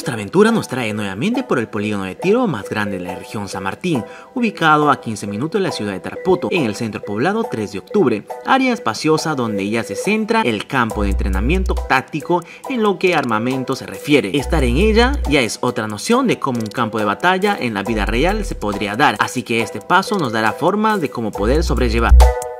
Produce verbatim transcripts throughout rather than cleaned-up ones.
Nuestra aventura nos trae nuevamente por el polígono de tiro más grande de la región San Martín, ubicado a quince minutos de la ciudad de Tarapoto, en el centro poblado tres de octubre, área espaciosa donde ya se centra el campo de entrenamiento táctico en lo que armamento se refiere. Estar en ella ya es otra noción de cómo un campo de batalla en la vida real se podría dar, así que este paso nos dará forma de cómo poder sobrellevar.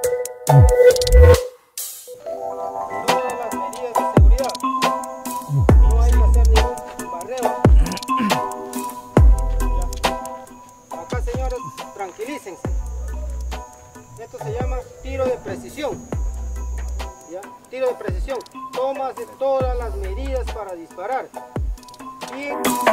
Tranquilícense. Esto se llama tiro de precisión. ¿Ya? Tiro de precisión. Tomas de todas las medidas para disparar. Y...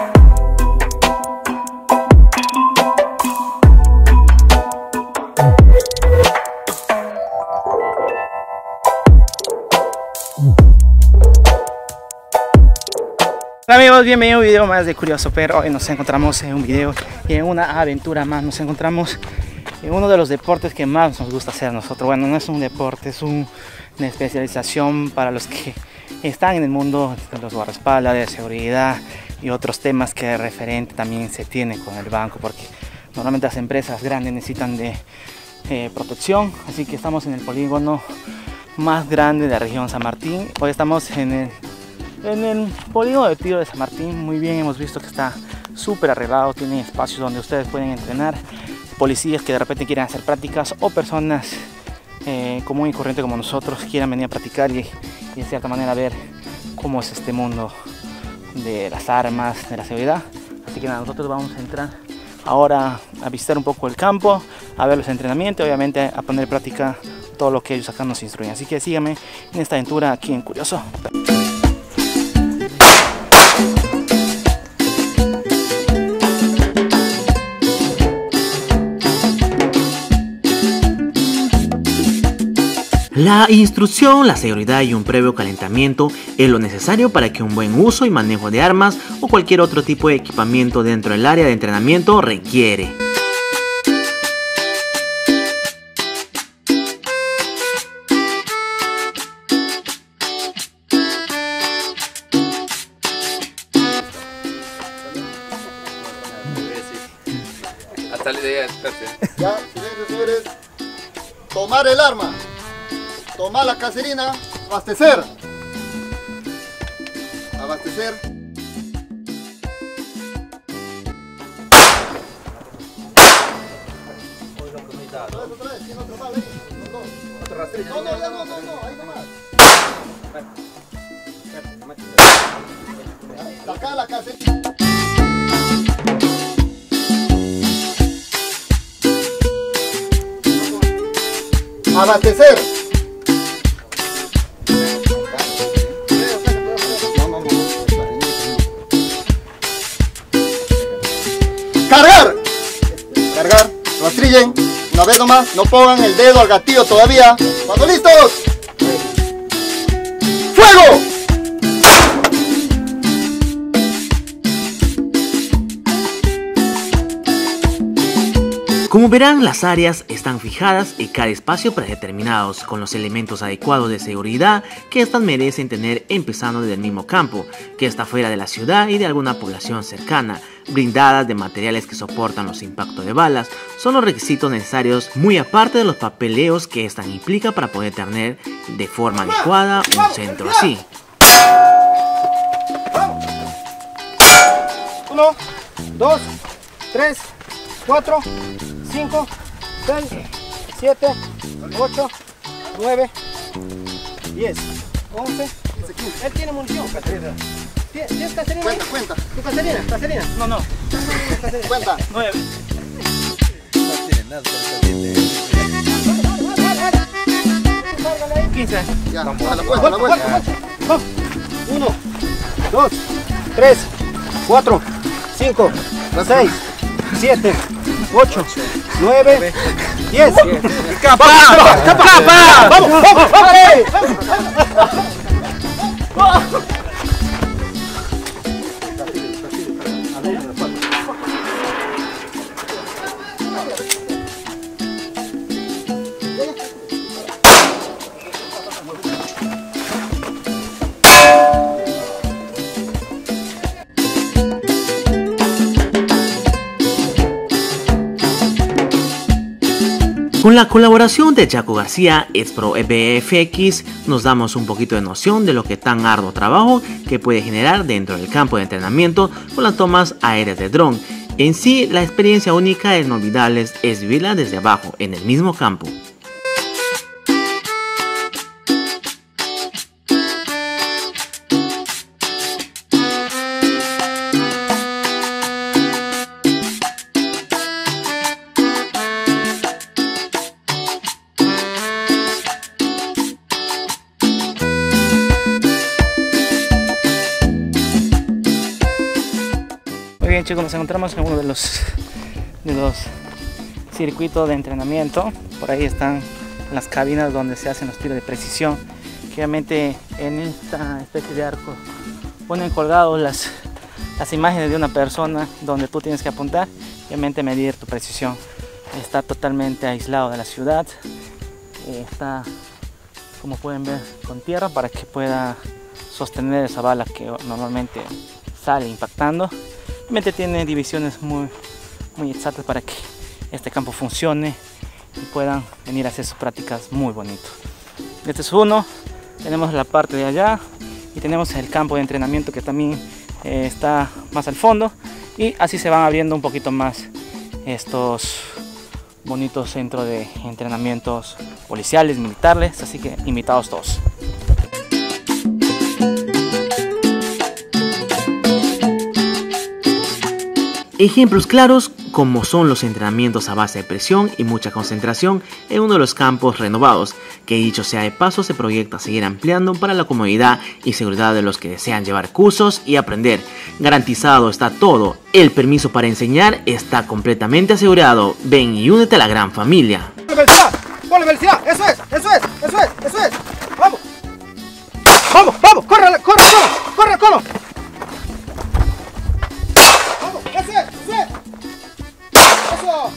Hola amigos, bienvenidos a un video más de Curioso Perro. Hoy nos encontramos en un video y en una aventura más. Nos encontramos en uno de los deportes que más nos gusta hacer nosotros. Bueno, no es un deporte, es un, una especialización para los que están en el mundo de los guardaespaldas, de seguridad y otros temas que de referente también se tiene con el banco, porque normalmente las empresas grandes necesitan de eh, protección. Así que estamos en el polígono más grande de la región San Martín. Hoy estamos en el En el polígono de tiro de San Martín. Muy bien, hemos visto que está súper arreglado, tiene espacios donde ustedes pueden entrenar, policías que de repente quieran hacer prácticas o personas eh, común y corriente como nosotros quieran venir a practicar y, y de cierta manera ver cómo es este mundo de las armas, de la seguridad. Así que nada, nosotros vamos a entrar ahora a visitar un poco el campo, a ver los entrenamientos y obviamente a poner en práctica todo lo que ellos acá nos instruyen. Así que síganme en esta aventura aquí en Curioso. La instrucción, la seguridad y un previo calentamiento es lo necesario para que un buen uso y manejo de armas o cualquier otro tipo de equipamiento dentro del área de entrenamiento requiere. Hasta la idea, espérate. Ya, señores, señores, tomar el arma, tomar la caserina, abastecer, abastecer. No, no, ya no, no, no, ahí nomás. Saca la caserina. Abastecer. Cargar. Cargar. Rastrillen. Una vez nomás. No pongan el dedo al gatillo todavía. Cuando listos. ¡Fuego! Como verán, las áreas están fijadas y cada espacio predeterminados con los elementos adecuados de seguridad que estas merecen tener, empezando desde el mismo campo, que está fuera de la ciudad y de alguna población cercana, blindadas de materiales que soportan los impactos de balas. Son los requisitos necesarios, muy aparte de los papeleos que esta implica para poder tener de forma adecuada un centro así. Uno, dos, tres, cuatro, cinco, seis, siete, ocho, nueve, diez, once, quince. Él tiene munición. ¿Tienes caserina? Cuenta, cuenta. ¿Tu caserina? ¿Caserina? No, no. Cuenta. Nueve. quince. Ya, a la vuelta, a la vuelta. Uno, dos, tres, cuatro, cinco, seis, siete, ocho, nueve, diez. ¡Capa! ¡Capa! ¡Vamos, vamos, vamos! Con la colaboración de Jaco García, Expro V F X, nos damos un poquito de noción de lo que tan arduo trabajo que puede generar dentro del campo de entrenamiento con las tomas aéreas de dron. En sí, la experiencia única e inolvidable es vivirla desde abajo, en el mismo campo. Muy bien, chicos, nos encontramos en uno de los, de los circuitos de entrenamiento. Por ahí están las cabinas donde se hacen los tiros de precisión. Que obviamente en esta especie de arco ponen colgados las, las imágenes de una persona donde tú tienes que apuntar y obviamente medir tu precisión. Está totalmente aislado de la ciudad. Eh, está, como pueden ver, con tierra para que pueda sostener esa bala que normalmente sale impactando. Realmente tiene divisiones muy, muy exactas para que este campo funcione y puedan venir a hacer sus prácticas muy bonitos. Este es uno, tenemos la parte de allá y tenemos el campo de entrenamiento que también eh, está más al fondo, y así se van abriendo un poquito más estos bonitos centros de entrenamientos policiales, militares, así que invitados todos. Ejemplos claros como son los entrenamientos a base de presión y mucha concentración en uno de los campos renovados, que dicho sea de paso se proyecta seguir ampliando para la comodidad y seguridad de los que desean llevar cursos y aprender. Garantizado está todo, el permiso para enseñar está completamente asegurado. Ven y únete a la gran familia. ¡Velocidad! ¡Ponle velocidad! ¡Eso es! ¡Eso es! ¡Eso es! ¡Eso es! ¡Vamos! ¡Vamos! ¡Vamos! ¡Corre! ¡Corre! ¡Corre! ¡Corre! ¡Corre! ¡Eso es! ¡Eso es! ¡Eso!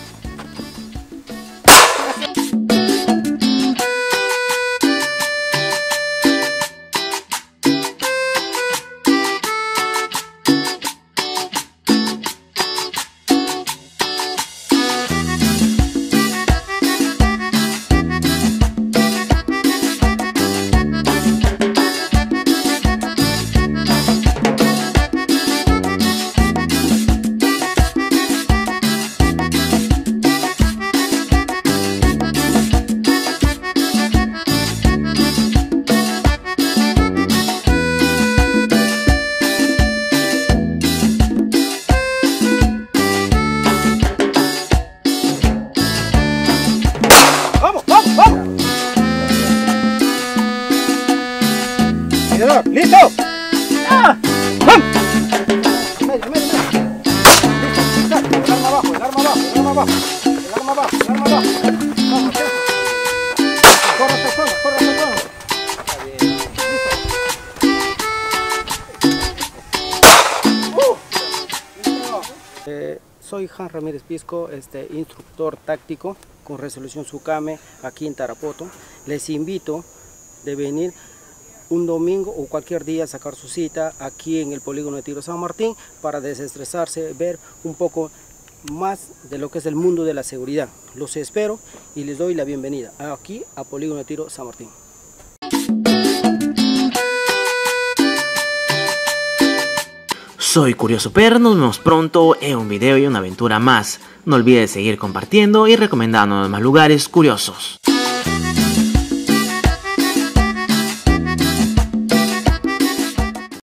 ¡Listo! ¡Ah! ¡Vamos! Medio, medio, medio. Listo, listo. El arma abajo, el arma abajo, el arma abajo. El arma abajo, el arma abajo. Vamos, eso. Corre, corre, corre, corre. Está bien. Listo. Uh. Listo. Eh, soy Jan Ramírez Pisco, este, instructor táctico con resolución SUCAME aquí en Tarapoto. Les invito de venir un domingo o cualquier día a sacar su cita aquí en el polígono de tiro San Martín para desestresarse, ver un poco más de lo que es el mundo de la seguridad. Los espero y les doy la bienvenida aquí a polígono de tiro San Martín. Soy Curioso Per, nos vemos pronto en un video y una aventura más. No olvides seguir compartiendo y recomendándonos más lugares curiosos.